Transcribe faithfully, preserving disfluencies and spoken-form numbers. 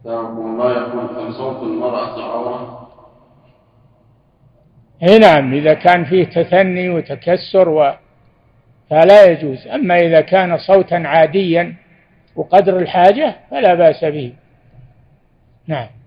سلامكم الله. يقول هل صوت المرأة عورة؟ اي نعم، إذا كان فيه تثني وتكسر و... فلا يجوز. أما إذا كان صوتا عاديا وقدر الحاجة فلا بأس به. نعم.